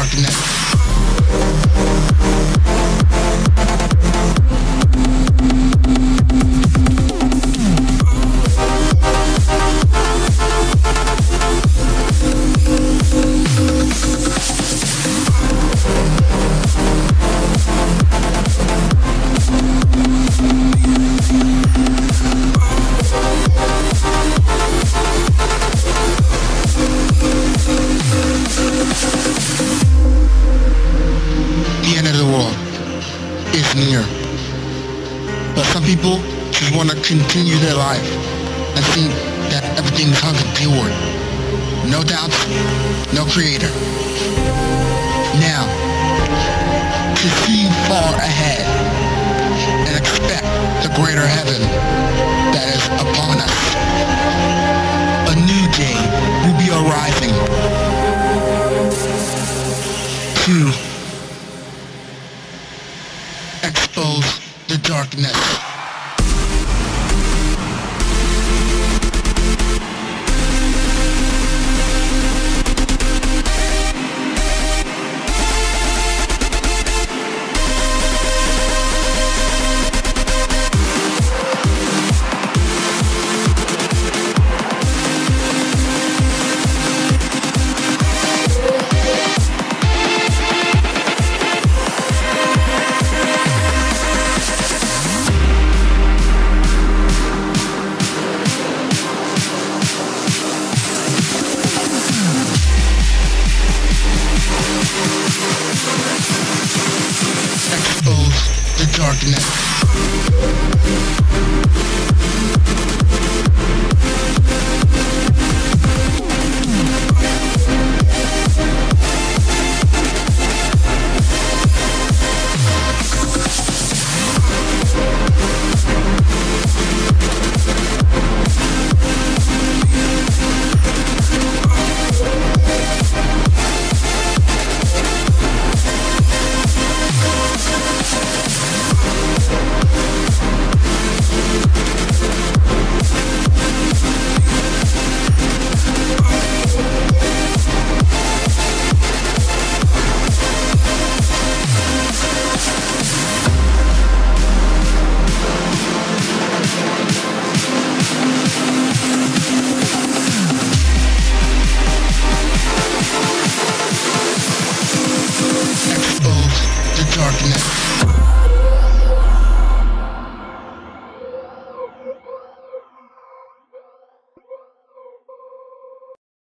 darkness. Is near. But some people just want to continue their life and think that everything's hunky-dory. No doubts, no creator. Now, to see far ahead and expect the greater heaven that is upon us. A new day will be arising to expose the darkness. Expose the darkness.